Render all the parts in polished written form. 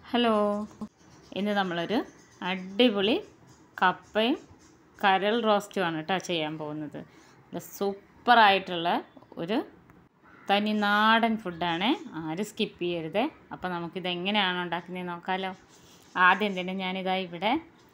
Hello, ഇന്ന് നമ്മളൊരു അടിപൊളി കപ്പയും കരൾ റോസ്റ്റുമാണ് കേട്ടോ ചെയ്യാൻ പോകുന്നത്. സൂപ്പറായിട്ടുള്ള ഒരു തനി നാടൻ ഫുഡാണ്, ആരും സ്കിപ്പ് ചെയ്യരുത്. അപ്പോൾ നമുക്കിതെങ്ങനെയാണ് ഉണ്ടാക്കുന്നത് നോക്കാമല്ലോ. ആദ്യം തന്നെ ഞാനിതാ ഇവിടെ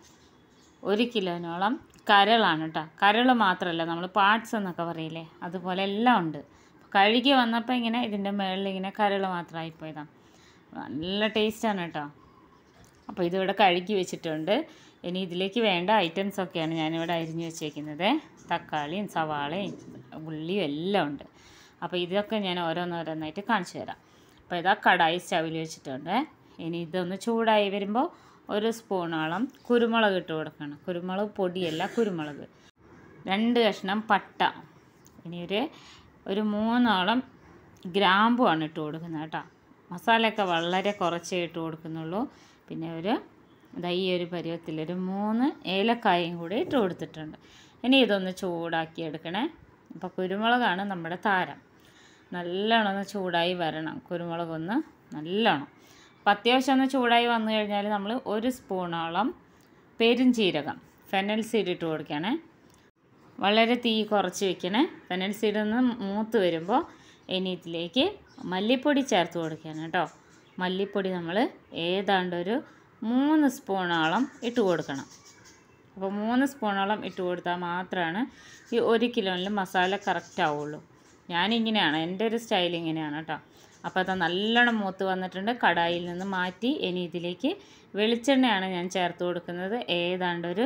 1 കിലോനോളം കരളാണ് കേട്ടോ. കരൾ മാത്രമല്ല, നമ്മൾ പാർട്സ് എന്നൊക്കെ പറയില്ലേ, അതുപോലെ എല്ലാം ഉണ്ട്. കഴുകി വന്നപ്പോൾ ഇങ്ങനെ ഇതിൻ്റെ മുകളിൽ ഇങ്ങനെ കരൾ മാത്രമായിപ്പോയതാണ്. നല്ല ടേസ്റ്റാണ് കേട്ടോ. അപ്പോൾ ഇതിവിടെ കഴുകി വെച്ചിട്ടുണ്ട്. ഇനി ഇതിലേക്ക് വേണ്ട ഐറ്റംസൊക്കെയാണ് ഞാനിവിടെ അരിഞ്ഞു വെച്ചേക്കുന്നത്. തക്കാളിയും സവാളയും ഉള്ളിയും എല്ലാം ഉണ്ട്. അപ്പോൾ ഇതൊക്കെ ഞാൻ ഓരോന്നോരോന്നായിട്ട് കാണിച്ചു തരാം. അപ്പോൾ ഇതാ കടായി സ്റ്റവിൽ വെച്ചിട്ടുണ്ട്. ഇനി ഇതൊന്ന് ചൂടായി വരുമ്പോൾ 1 സ്പൂണോളം കുരുമുളക് ഇട്ട് കൊടുക്കണം. കുരുമുളക് പൊടിയല്ല, കുരുമുളക്. 2 കഷ്ണം പട്ട. ഇനി ഒരു 3ഓളം ഗ്രാമ്പുമാണ് ഇട്ട് കൊടുക്കുന്നത് കേട്ടോ. മസാലയൊക്കെ വളരെ കുറച്ചേ ഇട്ട് കൊടുക്കുന്നുള്ളൂ. പിന്നെ ഈ ഒരു പരുവത്തിൽ 3 ഏലക്കായും കൂടി ഇട്ട് കൊടുത്തിട്ടുണ്ട്. ഇനി ഇതൊന്ന് ചൂടാക്കി എടുക്കണേ. അപ്പോൾ കുരുമുളകാണ് നമ്മുടെ താരം. നല്ലോണം ഒന്ന് ചൂടായി വരണം കുരുമുളകൊന്ന് നല്ലോണം. അപ്പോൾ അത്യാവശ്യം ഒന്ന് ചൂടായി വന്നു കഴിഞ്ഞാൽ നമ്മൾ 1 സ്പൂണോളം പെരുംജീരകം ഫെനൽ സീഡ് ഇട്ട് കൊടുക്കണേ. വളരെ തീ കുറച്ച് വെക്കണേ. ഫെനൽ സീഡ് ഒന്ന് മൂത്ത് വരുമ്പോൾ ഇനി ഇതിലേക്ക് മല്ലിപ്പൊടി ചേർത്ത് കൊടുക്കണം കേട്ടോ. മല്ലിപ്പൊടി നമ്മൾ ഏതാണ്ട് ഒരു 3 സ്പൂണോളം ഇട്ട് കൊടുക്കണം. അപ്പോൾ 3 സ്പൂണോളം ഇട്ട് കൊടുത്താൽ മാത്രമാണ് ഈ 1 കിലോയിൽ മസാല കറക്റ്റ് ആവുള്ളൂ. ഞാനിങ്ങനെയാണ്, എൻ്റെ ഒരു സ്റ്റൈൽ ഇങ്ങനെയാണ് കേട്ടോ. അപ്പോൾ അത് നല്ലോണം മൂത്ത് വന്നിട്ടുണ്ട്. കടായിൽ നിന്ന് മാറ്റി ഇനി ഇതിലേക്ക് വെളിച്ചെണ്ണയാണ് ഞാൻ ചേർത്ത് കൊടുക്കുന്നത്. ഏതാണ്ട് ഒരു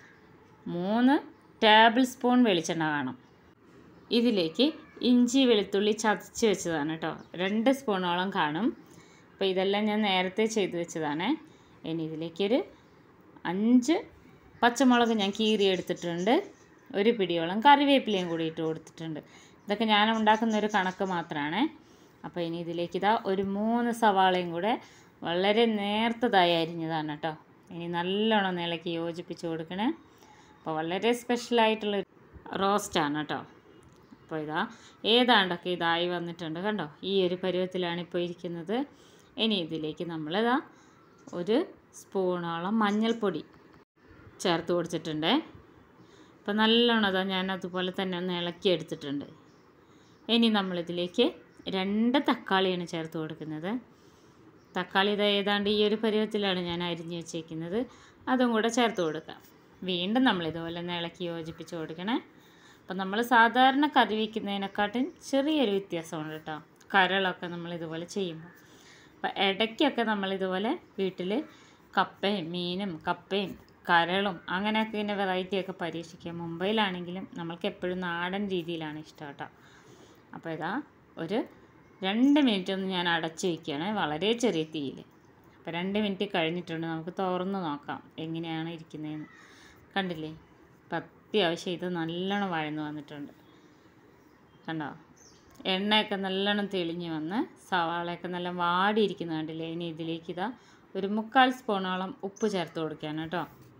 3 ടേബിൾ സ്പൂൺ വെളിച്ചെണ്ണ കാണും. ഇതിലേക്ക് ഇഞ്ചി വെളുത്തുള്ളി ചതച്ച് വെച്ചതാണ് കേട്ടോ. 2 സ്പൂണോളം കാണും. അപ്പോൾ ഇതെല്ലാം ഞാൻ നേരത്തെ ചെയ്ത് വെച്ചതാണ്. ഇനി ഇതിലേക്കൊരു 5 പച്ചമുളക് ഞാൻ കീറി എടുത്തിട്ടുണ്ട്. 1 പിടിയോളം കറിവേപ്പിലയും കൂടി ഇട്ട് കൊടുത്തിട്ടുണ്ട്. ഇതൊക്കെ ഞാൻ ഉണ്ടാക്കുന്നൊരു കണക്ക് മാത്രമാണ്. അപ്പോൾ ഇനി ഇതിലേക്ക് ഒരു 3 സവാളയും കൂടെ വളരെ നേർത്തതായി അരിഞ്ഞതാണ് കേട്ടോ. ഇനി നല്ലോണം ഇളക്കി യോജിപ്പിച്ച് കൊടുക്കണേ. അപ്പോൾ വളരെ സ്പെഷ്യലായിട്ടുള്ള റോസ്റ്റാണ് കേട്ടോ. അപ്പോൾ ഏതാണ്ടൊക്കെ ഇതായി വന്നിട്ടുണ്ട് കണ്ടോ. ഈ ഒരു പരുവത്തിലാണ് ഇപ്പോൾ ഇരിക്കുന്നത്. ഇനി ഇതിലേക്ക് നമ്മൾ 1 സ്പൂണോളം മഞ്ഞൾപ്പൊടി ചേർത്ത് കൊടുത്തിട്ടുണ്ട്. അപ്പോൾ നല്ലോണം ഞാൻ അതുപോലെ തന്നെ ഒന്ന് ഇളക്കി എടുത്തിട്ടുണ്ട്. ഇനി നമ്മളിതിലേക്ക് 2 തക്കാളിയാണ് ചേർത്ത് കൊടുക്കുന്നത്. തക്കാളി ഏതാണ്ട് ഈ ഒരു പരുവത്തിലാണ് ഞാൻ അരിഞ്ഞ് വെച്ചേക്കുന്നത്. അതും കൂടെ ചേർത്ത് കൊടുക്കാം. വീണ്ടും നമ്മളിതുപോലെ ഒന്ന് ഇളക്കി യോജിപ്പിച്ച് കൊടുക്കണേ. അപ്പം നമ്മൾ സാധാരണ കറി വയ്ക്കുന്നതിനെക്കാട്ടും ചെറിയൊരു വ്യത്യാസമുണ്ട് കേട്ടോ കരളൊക്കെ നമ്മളിതുപോലെ ചെയ്യുമ്പോൾ. അപ്പം ഇടയ്ക്കൊക്കെ നമ്മളിതുപോലെ വീട്ടിൽ കപ്പയും മീനും കപ്പയും കരളും അങ്ങനെയൊക്കെ ഇങ്ങനെ വെറൈറ്റിയൊക്കെ പരീക്ഷിക്കുക. മുംബൈയിലാണെങ്കിലും നമ്മൾക്ക് എപ്പോഴും നാടൻ രീതിയിലാണ് ഇഷ്ടം കേട്ടോ. അപ്പോൾ ഒരു 2 മിനിറ്റ് ഒന്ന് ഞാൻ അടച്ച് വയ്ക്കുകയാണ്, വളരെ ചെറിയ തീയിൽ. അപ്പോൾ 2 മിനിറ്റ് കഴിഞ്ഞിട്ടുണ്ട്. നമുക്ക് തുറന്ന് നോക്കാം എങ്ങനെയാണ് ഇരിക്കുന്നതെന്ന്. കണ്ടില്ലേ, അപ്പം അത്യാവശ്യം ഇത് നല്ലോണം വഴന്ന് വന്നിട്ടുണ്ട് കണ്ടോ. എണ്ണയൊക്കെ നല്ലോണം തെളിഞ്ഞ് വന്ന് സവാളയൊക്കെ നല്ല വാടിയിരിക്കുന്നത് കണ്ടില്ലേ. ഇനി ഇതിലേക്ക് ഒരു 3/4 സ്പൂണോളം ഉപ്പ് ചേർത്ത് കൊടുക്കുകയാണ് കേട്ടോ.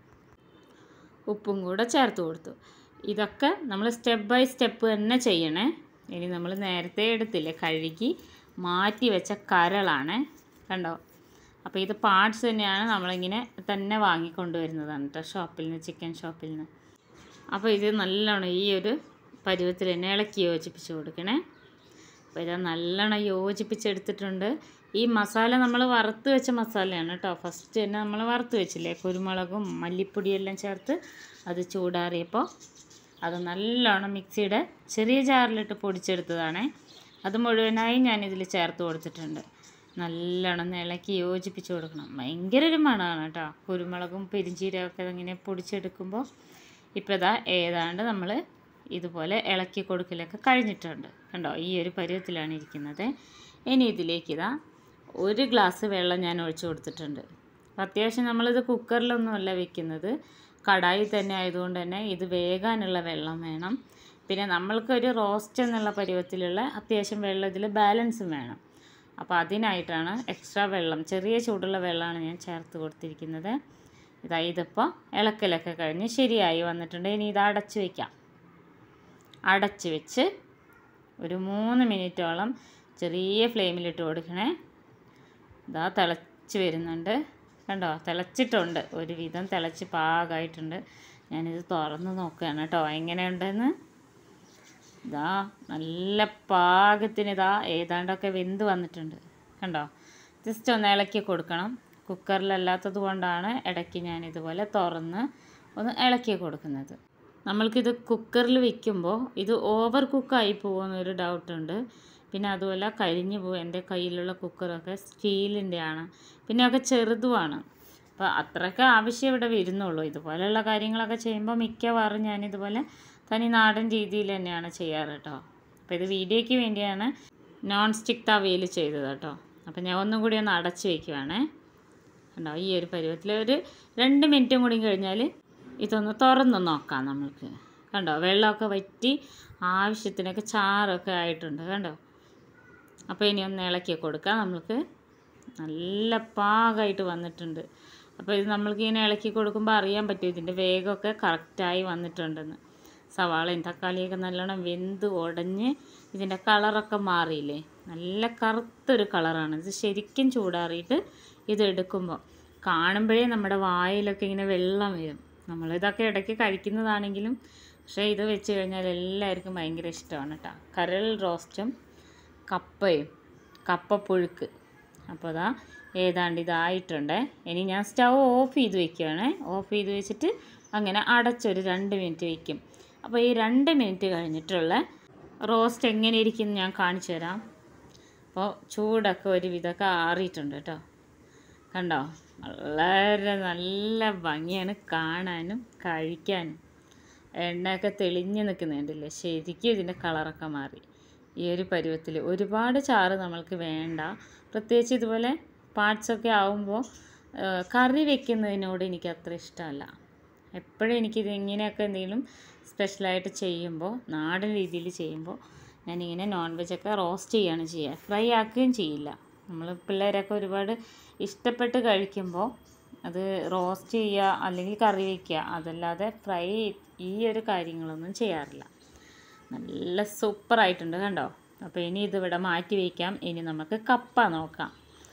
ഉപ്പും കൂടെ ചേർത്ത് കൊടുത്തു. ഇതൊക്കെ നമ്മൾ സ്റ്റെപ്പ് ബൈ സ്റ്റെപ്പ് തന്നെ ചെയ്യണേ. ഇനി നമ്മൾ നേരത്തെ എടുത്തില്ലേ കഴുകി മാറ്റി വെച്ച കരളാണ് കണ്ടോ. അപ്പോൾ ഇത് പാർട്സ് തന്നെയാണ്, നമ്മളിങ്ങനെ തന്നെ വാങ്ങിക്കൊണ്ടുവരുന്നതാണ് കേട്ടോ ഷോപ്പിൽ നിന്ന്, ചിക്കൻ ഷോപ്പിൽ നിന്ന്. അപ്പോൾ ഇത് നല്ലോണം ഈ ഒരു പരുവത്തിൽ തന്നെ ഇളക്കി യോജിപ്പിച്ച് കൊടുക്കണേ. അപ്പോൾ ഇത് നല്ലോണം യോജിപ്പിച്ചെടുത്തിട്ടുണ്ട്. ഈ മസാല നമ്മൾ വറുത്ത് വെച്ച മസാലയാണ് കേട്ടോ. ഫസ്റ്റ് തന്നെ നമ്മൾ വറുത്ത് വെച്ചില്ലേ കുരുമുളകും മല്ലിപ്പൊടിയെല്ലാം ചേർത്ത്, അത് ചൂടാറിയപ്പോൾ അത് നല്ലോണം മിക്സിയുടെ ചെറിയ ജാറിലിട്ട് പൊടിച്ചെടുത്തതാണ്. അത് മുഴുവനായി ഞാനിതിൽ ചേർത്ത് കൊടുത്തിട്ടുണ്ട്. നല്ലോണം ഇളക്കി യോജിപ്പിച്ച് കൊടുക്കണം. ഭയങ്കര ഒരു മണമാണ് കേട്ടോ കുരുമുളകും പെരുംജീരകമൊക്കെ ഇങ്ങനെ പൊടിച്ചെടുക്കുമ്പോൾ. ഇപ്പോൾ ഏതാണ്ട് നമ്മൾ ഇതുപോലെ ഇളക്കി കൊടുക്കലൊക്കെ കഴിഞ്ഞിട്ടുണ്ട് കണ്ടോ. ഈ ഒരു പരുവത്തിലാണ് ഇരിക്കുന്നത്. ഇനി ഇതിലേക്ക് 1 ഗ്ലാസ് വെള്ളം ഞാൻ ഒഴിച്ച് കൊടുത്തിട്ടുണ്ട്. അത്യാവശ്യം നമ്മളിത് കുക്കറിലൊന്നുമല്ല വെക്കുന്നത്, കടായി തന്നെ ആയതുകൊണ്ട് തന്നെ ഇത് വേകാനുള്ള വെള്ളം വേണം. പിന്നെ നമ്മൾക്കൊരു റോസ്റ്റ് എന്നുള്ള പരുവത്തിലുള്ള അത്യാവശ്യം വെള്ളം ഇതിൽ ബാലൻസും വേണം. അപ്പോൾ അതിനായിട്ടാണ് എക്സ്ട്രാ വെള്ളം, ചെറിയ ചൂടുള്ള വെള്ളമാണ് ഞാൻ ചേർത്ത് കൊടുത്തിരിക്കുന്നത്. ഇതിപ്പോൾ ഇളക്കലൊക്കെ കഴിഞ്ഞ് ശരിയായി വന്നിട്ടുണ്ട്. ഇനി ഇത് അടച്ച് വയ്ക്കാം. അടച്ച് വെച്ച് ഒരു 3 മിനിറ്റോളം ചെറിയ ഫ്ലെയിമിലിട്ട് കൊടുക്കണേ. തിളച്ച് വരുന്നുണ്ട്. കണ്ടോ, തിളച്ചിട്ടുണ്ട്, ഒരുവിധം തിളച്ച് പാകമായിട്ടുണ്ട്. ഞാനിത് തുറന്ന് നോക്കുകയാണ് കേട്ടോ എങ്ങനെയുണ്ടെന്ന്. ഇതാ നല്ല പാകത്തിന് ഇതാ ഏതാണ്ടൊക്കെ വെന്ത് വന്നിട്ടുണ്ട്. കണ്ടോ, ജസ്റ്റ് ഒന്ന് ഇളക്കി കൊടുക്കണം. കുക്കറിലല്ലാത്തത് കൊണ്ടാണ് ഇടയ്ക്ക് ഞാനിതുപോലെ തുറന്ന് ഒന്ന് ഇളക്കി കൊടുക്കുന്നത്. നമ്മൾക്കിത് കുക്കറിൽ വെക്കുമ്പോൾ ഇത് ഓവർ കുക്കായി പോകുമെന്നൊരു ഡൗട്ടുണ്ട്. പിന്നെ അതുപോലെ കരിഞ്ഞു പോകും. എൻ്റെ കയ്യിലുള്ള കുക്കറൊക്കെ സ്റ്റീലിൻ്റെ ആണ്, പിന്നെ ഒക്കെ ചെറുതുമാണ്. അപ്പോൾ അത്രയ്ക്ക് ആവശ്യം ഇവിടെ വരുന്നുള്ളൂ. ഇതുപോലെയുള്ള കാര്യങ്ങളൊക്കെ ചെയ്യുമ്പോൾ മിക്കവാറും ഞാനിതുപോലെ തനി നാടൻ രീതിയിൽ തന്നെയാണ് ചെയ്യാറ് കേട്ടോ. അപ്പോൾ ഇത് വീഡിയോയ്ക്ക് വേണ്ടിയാണ് നോൺ സ്റ്റിക്ക് തവയിൽ ചെയ്തത് കേട്ടോ. അപ്പോൾ ഞാൻ ഒന്നും കൂടി ഒന്ന് അടച്ച് വയ്ക്കുവാണേ. കണ്ടോ, ഈ ഒരു പരുവത്തിൽ ഒരു 2 മിനിറ്റും കൂടി കഴിഞ്ഞാൽ ഇതൊന്ന് തുറന്ന് നോക്കാം നമ്മൾക്ക്. കണ്ടോ, വെള്ളമൊക്കെ വറ്റി ആവശ്യത്തിനൊക്കെ ചാറൊക്കെ ആയിട്ടുണ്ട്. കണ്ടോ, അപ്പോൾ ഇനി ഒന്ന് ഇളക്കി കൊടുക്കാം. നമ്മൾക്ക് നല്ല പാകമായിട്ട് വന്നിട്ടുണ്ട്. അപ്പോൾ ഇത് നമ്മൾക്കിങ്ങനെ ഇളക്കി കൊടുക്കുമ്പോൾ അറിയാൻ പറ്റും ഇതിൻ്റെ വേഗമൊക്കെ കറക്റ്റായി വന്നിട്ടുണ്ടെന്ന്. സവാളയും തക്കാളിയൊക്കെ നല്ലോണം വെന്ത് ഉടഞ്ഞ് ഇതിൻ്റെ കളറൊക്കെ മാറിയില്ലേ, നല്ല കറുത്തൊരു കളറാണ്. ഇത് ശരിക്കും ചൂടാറിയിട്ട് ഇതെടുക്കുമ്പോൾ കാണുമ്പോഴേ നമ്മുടെ വായിലൊക്കെ ഇങ്ങനെ വെള്ളം വരും. നമ്മളിതൊക്കെ ഇടയ്ക്ക് കഴിക്കുന്നതാണെങ്കിലും പക്ഷേ ഇത് വെച്ച് കഴിഞ്ഞാൽ എല്ലാവർക്കും ഭയങ്കര ഇഷ്ടമാണ് കേട്ടോ. കരൾ റോസ്റ്റും കപ്പയും കപ്പപ്പുഴുക്ക്. അപ്പോൾ അതാ ഏതാണ്ട് ഇതായിട്ടുണ്ട്. ഇനി ഞാൻ സ്റ്റൗ ഓഫ് ചെയ്ത് വയ്ക്കുകയാണ്. ഓഫ് ചെയ്ത് വെച്ചിട്ട് അങ്ങനെ അടച്ചൊരു 2 മിനിറ്റ് വയ്ക്കും. അപ്പോൾ ഈ 2 മിനിറ്റ് കഴിഞ്ഞിട്ടുള്ള റോസ്റ്റ് എങ്ങനെ ഇരിക്കും ഞാൻ കാണിച്ചു തരാം. അപ്പോൾ ചൂടൊക്കെ ഒരുവിധമൊക്കെ ആറിയിട്ടുണ്ട് കേട്ടോ. കണ്ടോ, വളരെ നല്ല ഭംഗിയാണ് കാണാനും കഴിക്കാനും. എണ്ണയൊക്കെ തെളിഞ്ഞ് നിൽക്കുന്നുണ്ടല്ലേ, ശരിക്കും ഇതിൻ്റെ കളറൊക്കെ മാറി. ഈ ഒരു പരുവത്തിൽ ഒരുപാട് ചാറ് നമ്മൾക്ക് വേണ്ട. പ്രത്യേകിച്ച് ഇതുപോലെ പാർട്സൊക്കെ ആവുമ്പോൾ കറി വെക്കുന്നതിനോട് എനിക്ക് അത്ര ഇഷ്ടമല്ല. എപ്പോഴും എനിക്കിത് ഇങ്ങനെയൊക്കെ എന്തെങ്കിലും സ്പെഷ്യലായിട്ട് ചെയ്യുമ്പോൾ, നാടൻ രീതിയിൽ ചെയ്യുമ്പോൾ ഞാനിങ്ങനെ നോൺ വെജൊക്കെ റോസ്റ്റ് ചെയ്യുകയാണ് ചെയ്യുക, ഫ്രൈ ആക്കുകയും ചെയ്യില്ല. നമ്മൾ പിള്ളേരൊക്കെ ഒരുപാട് ഇഷ്ടപ്പെട്ട് കഴിക്കുമ്പോൾ അത് റോസ്റ്റ് ചെയ്യുക അല്ലെങ്കിൽ കറി വയ്ക്കുക, അതല്ലാതെ ഫ്രൈ ഈ ഒരു കാര്യങ്ങളൊന്നും ചെയ്യാറില്ല. നല്ല സൂപ്പറായിട്ടുണ്ട് കണ്ടോ. അപ്പോൾ ഇനി ഇതിവിടെ മാറ്റി വയ്ക്കാം. ഇനി നമുക്ക് കപ്പ നോക്കാം.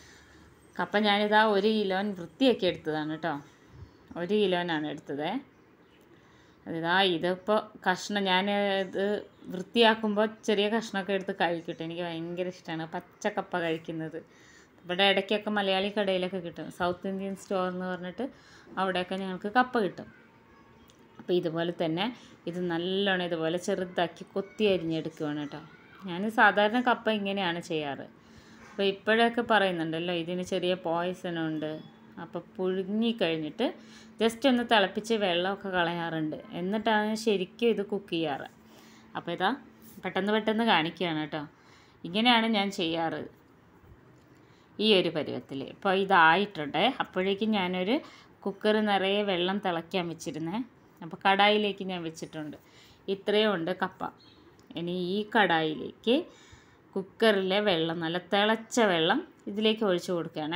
കപ്പ ഞാനിതാ 1 കിലോൻ വൃത്തിയാക്കി എടുത്തതാണ് കേട്ടോ. 1 കിലോനാണ് എടുത്തത്. അതിതാ ഇതിപ്പോൾ കഷ്ണം ഞാൻ ഇത് വൃത്തിയാക്കുമ്പോൾ ചെറിയ കഷ്ണമൊക്കെ എടുത്ത് കഴിക്കട്ടെ. എനിക്ക് ഭയങ്കര ഇഷ്ടമാണ് പച്ചക്കപ്പ കഴിക്കുന്നത്. ഇവിടെ ഇടയ്ക്കൊക്കെ മലയാളി കടയിലൊക്കെ കിട്ടും, സൗത്ത് ഇന്ത്യൻ സ്റ്റോർ എന്ന് പറഞ്ഞിട്ട് അവിടെയൊക്കെ ഞങ്ങൾക്ക് കപ്പ കിട്ടും. അപ്പോൾ ഇതുപോലെ തന്നെ ഇത് നല്ലോണം ഇതുപോലെ ചെറുതാക്കി കൊത്തി അരിഞ്ഞെടുക്കുകയാണ് കേട്ടോ. ഞാൻ സാധാരണ കപ്പ ഇങ്ങനെയാണ് ചെയ്യാറ്. അപ്പോൾ ഇപ്പോഴൊക്കെ പറയുന്നുണ്ടല്ലോ ഇതിന് ചെറിയ പോയ്സണുണ്ട്. അപ്പോൾ പുഴുങ്ങി കഴിഞ്ഞിട്ട് ജസ്റ്റ് ഒന്ന് തിളപ്പിച്ച് വെള്ളമൊക്കെ കളയാറുണ്ട്, എന്നിട്ടാണ് ശരിക്കും ഇത് കുക്ക് ചെയ്യാറ്. അപ്പോൾ ഇതാ പെട്ടെന്ന് കാണിക്കുകയാണ് കേട്ടോ. ഇങ്ങനെയാണ് ഞാൻ ചെയ്യാറ് ഈ ഒരു പരുവത്തിൽ. ഇപ്പോൾ ഇതായിട്ടുണ്ട്. അപ്പോഴേക്കും ഞാനൊരു കുക്കർ നിറയെ വെള്ളം തിളയ്ക്കാൻ വെച്ചിരുന്നേ. അപ്പോൾ കടായിലേക്ക് ഞാൻ വെച്ചിട്ടുണ്ട്. ഇത്രയും ഉണ്ട് കപ്പ. ഇനി ഈ കടായിലേക്ക് കുക്കറിലെ വെള്ളം, നല്ല തിളച്ച വെള്ളം ഇതിലേക്ക് ഒഴിച്ച് കൊടുക്കുകയാണ്.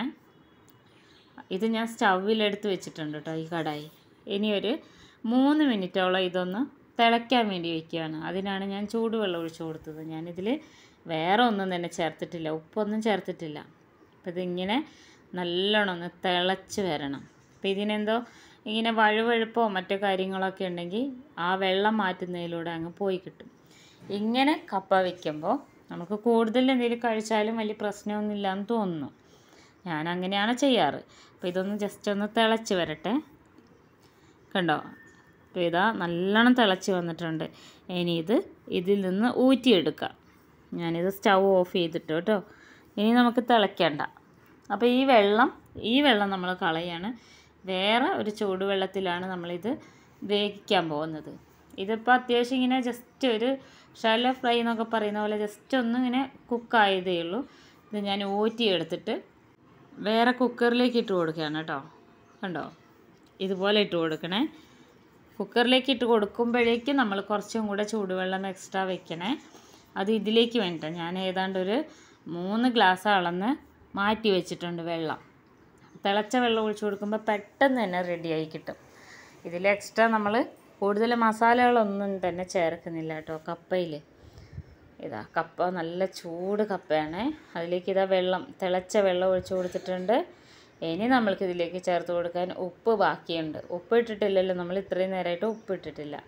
ഇത് ഞാൻ സ്റ്റൗവിലെടുത്ത് വെച്ചിട്ടുണ്ട് കേട്ടോ ഈ കടായി. ഇനി ഒരു 3 മിനിറ്റോളം ഇതൊന്ന് തിളയ്ക്കാൻ വേണ്ടി വയ്ക്കുകയാണ്. അതിനാണ് ഞാൻ ചൂടുവെള്ളം ഒഴിച്ച് കൊടുത്തത്. ഞാനിതിൽ വേറെ ഒന്നും തന്നെ ചേർത്തിട്ടില്ല, ഉപ്പൊന്നും ചേർത്തിട്ടില്ല. അപ്പോൾ ഇതിങ്ങനെ നല്ലോണം ഒന്ന് തിളച്ച് വരണം. അപ്പോൾ ഇതിനെന്തോ ഇങ്ങനെ വഴുവഴുപ്പോ മറ്റു കാര്യങ്ങളൊക്കെ ഉണ്ടെങ്കിൽ ആ വെള്ളം മാറ്റുന്നതിലൂടെ അങ്ങ് പോയി കിട്ടും. ഇങ്ങനെ കപ്പ വയ്ക്കുമ്പോൾ നമുക്ക് കൂടുതൽ എന്തെങ്കിലും കഴിച്ചാലും വലിയ പ്രശ്നമൊന്നുമില്ല എന്ന് തോന്നുന്നു. ഞാൻ അങ്ങനെയാണ് ചെയ്യാറ്. അപ്പോൾ ഇതൊന്ന് ജസ്റ്റ് ഒന്ന് തിളച്ച് വരട്ടെ. കണ്ടോ, അപ്പോൾ ഇതാ നല്ലോണം തിളച്ച് വന്നിട്ടുണ്ട്. ഇനി ഇതിൽ നിന്ന് ഊറ്റിയെടുക്കാം. ഞാനിത് സ്റ്റൗ ഓഫ് ചെയ്തിട്ട് കേട്ടോ. ഇനി നമുക്ക് തിളയ്ക്കണ്ട. അപ്പോൾ ഈ വെള്ളം നമ്മൾ കളയാണ്. വേറെ ഒരു ചൂടുവെള്ളത്തിലാണ് നമ്മളിത് വേവിക്കാൻ പോകുന്നത്. ഇതിപ്പോൾ അത്യാവശ്യം ഇങ്ങനെ ജസ്റ്റ് ഒരു ഷാലോ ഫ്രൈ എന്നൊക്കെ പറയുന്ന പോലെ ജസ്റ്റ് ഒന്ന് ഇങ്ങനെ കുക്കായതേ ഉള്ളൂ. ഇത് ഞാൻ ഊറ്റിയെടുത്തിട്ട് വേറെ കുക്കറിലേക്ക് ഇട്ട് കൊടുക്കുകയാണ് കേട്ടോ. കണ്ടോ, ഇതുപോലെ ഇട്ട് കൊടുക്കണേ. കുക്കറിലേക്ക് ഇട്ട് കൊടുക്കുമ്പോഴേക്കും നമ്മൾ കുറച്ചും കൂടെ ചൂടുവെള്ളം എക്സ്ട്രാ വെക്കണേ. അത് ഇതിലേക്ക് വേണ്ട. ഞാൻ ഏതാണ്ട് ഒരു 3 ഗ്ലാസ് അളന്ന് മാറ്റി വെച്ചിട്ടുണ്ട് വെള്ളം. തിളച്ച വെള്ളം ഒഴിച്ച് കൊടുക്കുമ്പോൾ പെട്ടെന്ന് തന്നെ റെഡിയായി കിട്ടും. ഇതിൽ എക്സ്ട്രാ നമ്മൾ കൂടുതൽ മസാലകളൊന്നും തന്നെ ചേർക്കുന്നില്ല കേട്ടോ കപ്പയിൽ. ഇതാ കപ്പ നല്ല ചൂട് കപ്പയാണ്. അതിലേക്ക് ഇതാ തിളച്ച വെള്ളം ഒഴിച്ച് കൊടുത്തിട്ടുണ്ട്. ഇനി നമ്മൾക്കിതിലേക്ക് ചേർത്ത് കൊടുക്കാൻ ഉപ്പ് ബാക്കിയുണ്ട്. ഉപ്പ് ഇട്ടിട്ടില്ലല്ലോ, നമ്മൾ ഇത്രയും നേരമായിട്ട് ഉപ്പ് ഇട്ടിട്ടില്ല.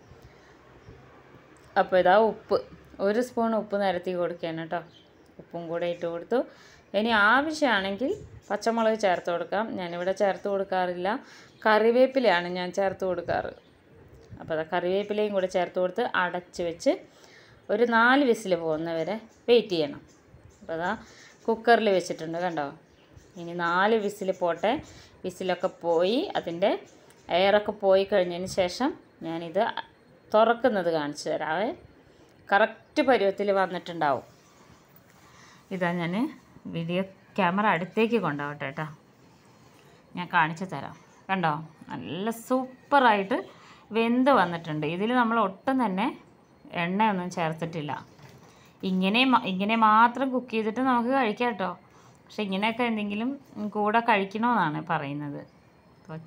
അപ്പോൾ ഇതാ ഉപ്പ്, 1 സ്പൂൺ ഉപ്പ് നിരത്തി കൊടുക്കുകയാണ് കേട്ടോ. ഉപ്പും കൂടെ ഇട്ട് കൊടുത്തു. ഇനി ആവശ്യമാണെങ്കിൽ പച്ചമുളക് ചേർത്ത് കൊടുക്കാം. ഞാനിവിടെ ചേർത്ത് കൊടുക്കാറില്ല, കറിവേപ്പിലയാണ് ഞാൻ ചേർത്ത് കൊടുക്കാറ്. അപ്പോൾ അതാ കറിവേപ്പിലയും കൂടെ ചേർത്ത് കൊടുത്ത് അടച്ച് വെച്ച് ഒരു 4 വിസിൽ പോകുന്നവരെ വെയിറ്റ് ചെയ്യണം. അപ്പോൾ അതാ കുക്കറിൽ വെച്ചിട്ടുണ്ട് കണ്ടോ. ഇനി 4 വിസിൽ പോട്ടെ. വിസിലൊക്കെ പോയി അതിൻ്റെ എയറൊക്കെ പോയി കഴിഞ്ഞതിന് ശേഷം ഞാനിത് തുറക്കുന്നത് കാണിച്ചു തരാവേ. കറക്റ്റ് പരുവത്തിൽ വന്നിട്ടുണ്ടാവും. ഇതാ ഞാൻ വീഡിയോ ക്യാമറ അടുത്തേക്ക് കൊണ്ടുപോകട്ടെ കേട്ടോ, ഞാൻ കാണിച്ചു തരാം. കണ്ടോ, നല്ല സൂപ്പറായിട്ട് വെന്ത് വന്നിട്ടുണ്ട്. ഇതിൽ നമ്മൾ ഒട്ടും തന്നെ എണ്ണയൊന്നും ചേർത്തിട്ടില്ല. ഇങ്ങനെ മാത്രം കുക്ക് ചെയ്തിട്ട് നമുക്ക് കഴിക്കാം കേട്ടോ. പക്ഷെ ഇങ്ങനെയൊക്കെ എന്തെങ്കിലും കൂടെ കഴിക്കണമെന്നാണ് പറയുന്നത്. അപ്പോൾ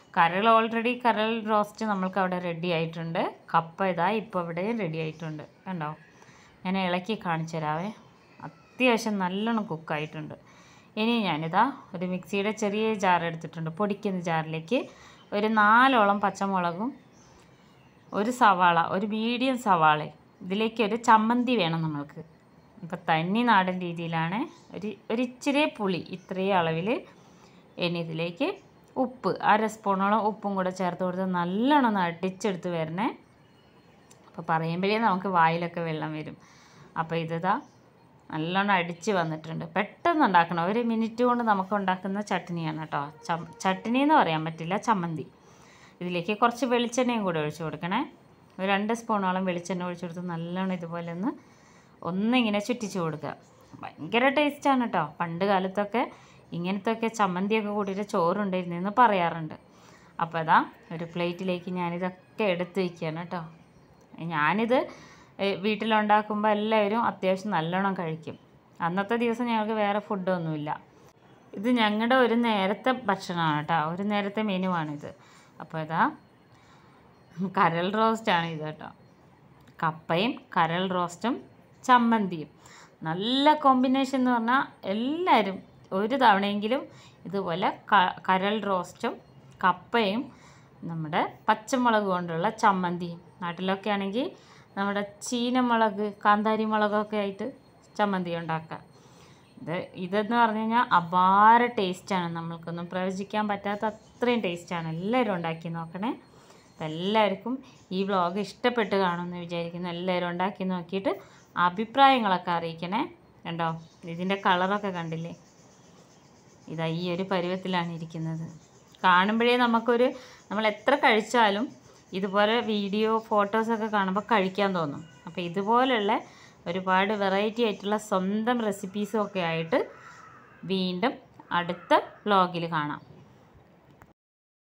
കരൾ റോസ്റ്റ് നമ്മൾക്ക് അവിടെ റെഡി ആയിട്ടുണ്ട്. കപ്പ ഇതാ ഇപ്പോൾ ഇവിടെ റെഡി ആയിട്ടുണ്ട് കണ്ടോ. ഞാൻ ഇളക്കി കാണിച്ചു തരാവേ. അത്യാവശ്യം നല്ലോണം കുക്കായിട്ടുണ്ട്. ഇനി ഞാനിതാ ഒരു മിക്സിയുടെ ചെറിയ ജാർ എടുത്തിട്ടുണ്ട്. പൊടിക്കുന്ന ജാറിലേക്ക് ഒരു 4ഓളം പച്ചമുളകും ഒരു സവാള, ഒരു മീഡിയം സവാള, ഇതിലേക്ക് ഒരു ചമ്മന്തി വേണം നമ്മൾക്ക്. ഇപ്പോൾ തനി നാടൻ രീതിയിലാണ്. ഒരിച്ചിരി പുളി ഇത്രയും അളവിൽ. ഇനി ഇതിലേക്ക് ഉപ്പ് 1/2 സ്പൂണോളം ഉപ്പും കൂടെ ചേർത്ത് കൊടുത്ത് നല്ലോണം ഒന്ന് അടിച്ചെടുത്ത് വരണേ. അപ്പോൾ പറയുമ്പോഴേ നമുക്ക് വായിലൊക്കെ വെള്ളം വരും. അപ്പോൾ ഇതാ നല്ലോണം അടിച്ച് വന്നിട്ടുണ്ട്. പെട്ടെന്ന് ഉണ്ടാക്കണം, 1 മിനിറ്റ് കൊണ്ട് നമുക്ക് ഉണ്ടാക്കുന്ന ചട്നിയാണ് കേട്ടോ. ചട്നി എന്ന് പറയാൻ പറ്റില്ല, ചമ്മന്തി. ഇതിലേക്ക് കുറച്ച് വെളിച്ചെണ്ണയും കൂടെ ഒഴിച്ച് കൊടുക്കണേ. ഒരു 2 സ്പൂണോളം വെളിച്ചെണ്ണ ഒഴിച്ച് കൊടുത്ത് നല്ലോണം ഇതുപോലെ ഒന്നിങ്ങനെ ചുറ്റിച്ച് കൊടുക്കുക. ഭയങ്കര ടേസ്റ്റാണ് കേട്ടോ. പണ്ട് കാലത്തൊക്കെ ഇങ്ങനത്തെയൊക്കെ ചമ്മന്തിയൊക്കെ കൂട്ടിയിട്ട് ചോറുണ്ടായിരുന്നെന്ന് പറയാറുണ്ട്. അപ്പോൾ അതാ ഒരു പ്ലേറ്റിലേക്ക് ഞാനിതൊക്കെ എടുത്ത് വയ്ക്കുകയാണ് കേട്ടോ. ഞാനിത് വീട്ടിലുണ്ടാക്കുമ്പോൾ എല്ലാവരും അത്യാവശ്യം നല്ലോണം കഴിക്കും. അന്നത്തെ ദിവസം ഞങ്ങൾക്ക് വേറെ ഫുഡൊന്നുമില്ല. ഇത് ഞങ്ങളുടെ ഒരു നേരത്തെ ഭക്ഷണമാണ് കേട്ടോ, ഒരു നേരത്തെ മെനുവാണിത്. അപ്പോൾ ഇതാ കരൾ റോസ്റ്റാണ് ഇത് കേട്ടോ. കപ്പയും കരൾ റോസ്റ്റും ചമ്മന്തിയും നല്ല കോമ്പിനേഷൻ എന്ന് പറഞ്ഞാൽ എല്ലാവരും ഒരു തവണയെങ്കിലും ഇതുപോലെ കരൾ റോസ്റ്റും കപ്പയും നമ്മുടെ പച്ചമുളക് കൊണ്ടുള്ള ചമ്മന്തിയും. നാട്ടിലൊക്കെ ആണെങ്കിൽ നമ്മുടെ ചീനമുളക്, കാന്താരി മുളകൊക്കെ ആയിട്ട് ചമ്മന്തി ഉണ്ടാക്കുക. ഇതെന്ന് പറഞ്ഞു കഴിഞ്ഞാൽ അപാര ടേസ്റ്റാണ്. നമ്മൾക്കൊന്നും പ്രവചിക്കാൻ പറ്റാത്ത അത്രയും ടേസ്റ്റാണ്. എല്ലാവരും ഉണ്ടാക്കി നോക്കണേ. അപ്പോൾ എല്ലാവർക്കും ഈ വ്ളോഗ് ഇഷ്ടപ്പെട്ട് കാണുമെന്ന് വിചാരിക്കുന്നു. എല്ലാവരും ഉണ്ടാക്കി നോക്കിയിട്ട് അഭിപ്രായങ്ങളൊക്കെ അറിയിക്കണേ. കണ്ടോ, ഇതിൻ്റെ കളറൊക്കെ കണ്ടില്ലേ. ഇതാ ഈ ഒരു പരുവത്തിലാണ് ഇരിക്കുന്നത്. കാണുമ്പോഴേ നമ്മൾ എത്ര കഴിച്ചാലും ഇതുപോലെ വീഡിയോ ഫോട്ടോസൊക്കെ കാണുമ്പോൾ കഴിക്കാൻ തോന്നും. അപ്പോൾ ഇതുപോലുള്ള ഒരുപാട് വെറൈറ്റി ആയിട്ടുള്ള സ്വന്തം റെസിപ്പീസും ഒക്കെ ആയിട്ട് വീണ്ടും അടുത്ത വ്ളോഗിൽ കാണാം.